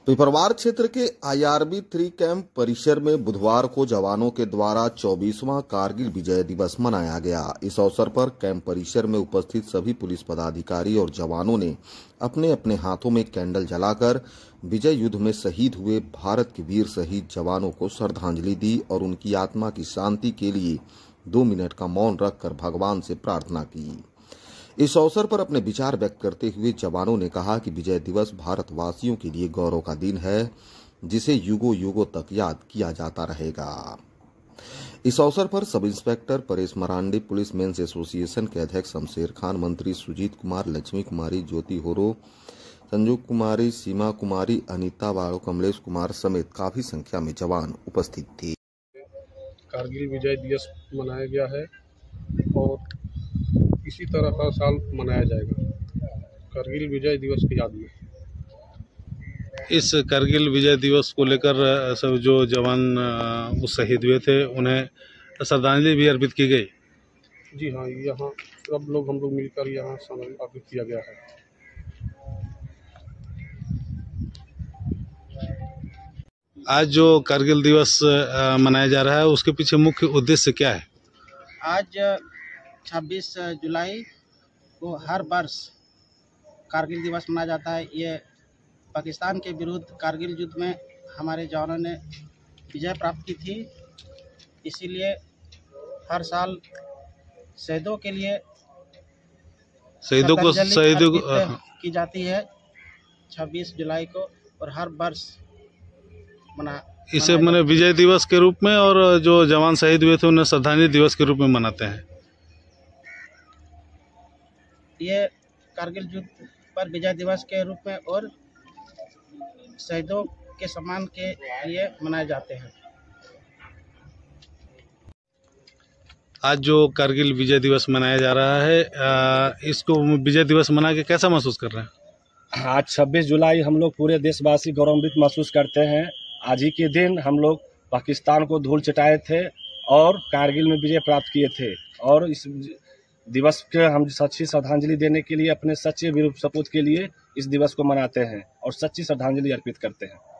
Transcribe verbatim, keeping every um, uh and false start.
पिपरवार क्षेत्र के IRB three camp परिसर में बुधवार को जवानों के द्वारा चौबीसवां कारगिल विजय दिवस मनाया गया। इस अवसर पर कैंप परिसर में उपस्थित सभी पुलिस पदाधिकारी और जवानों ने अपने अपने हाथों में कैंडल जलाकर विजय युद्ध में शहीद हुए भारत के वीर शहीद जवानों को श्रद्धांजलि दी और उनकी आत्मा की शांति के लिए दो मिनट का मौन रखकर भगवान से प्रार्थना की। इस अवसर पर अपने विचार व्यक्त करते हुए जवानों ने कहा कि विजय दिवस भारतवासियों के लिए गौरव का दिन है, जिसे युगों युगों तक याद किया जाता रहेगा। इस अवसर पर sub inspector Paresh Marandi, police men's association के अध्यक्ष शमशेर खान, मंत्री सुजीत कुमार, लक्ष्मी कुमारी, ज्योति होरो, संजू कुमारी, सीमा कुमारी, अनीता बाड़ो, कमलेश कुमार समेत काफी संख्या में जवान उपस्थित थे। कारगिल विजय दिवस मनाया गया है और इसी तरह हर साल मनाया जाएगा कारगिल विजय दिवस की याद में। इस कारगिल विजय दिवस को लेकर सब जो जवान उस शहीद हुए थे उन्हें श्रद्धांजलि भी अर्पित की गई। जी हाँ, यहाँ सब लोग हम लोग मिलकर यहाँ श्रद्धांजलि अर्पित किया गया है। आज जो कारगिल दिवस मनाया जा रहा है उसके पीछे मुख्य उद्देश्य क्या है? आज छब्बीस जुलाई को हर वर्ष कारगिल दिवस मनाया जाता है। ये पाकिस्तान के विरुद्ध कारगिल युद्ध में हमारे जवानों ने विजय प्राप्त की थी, इसीलिए हर साल शहीदों के लिए शहीदों को शहीदों की जाती है छब्बीस जुलाई को और हर वर्ष मना इसे मैंने विजय दिवस के रूप में और जो जवान शहीद हुए थे उन्हें श्रद्धांजलि दिवस के रूप में मनाते हैं। ये कारगिल युद्ध पर विजय दिवस के रूप में और शहीदों के सम्मान के लिए मनाए जाते हैं। आज जो कारगिल विजय दिवस मनाया जा रहा है, इसको विजय दिवस मना के कैसा महसूस कर रहे हैं? आज छब्बीस जुलाई हम लोग पूरे देशवासी गौरवान्वित महसूस करते हैं। आज ही के दिन हम लोग पाकिस्तान को धूल चटाए थे और कारगिल में विजय प्राप्त किए थे और इस दिवस के हम सच्ची श्रद्धांजलि देने के लिए अपने सच्चे वीर सपूत के लिए इस दिवस को मनाते हैं और सच्ची श्रद्धांजलि अर्पित करते हैं।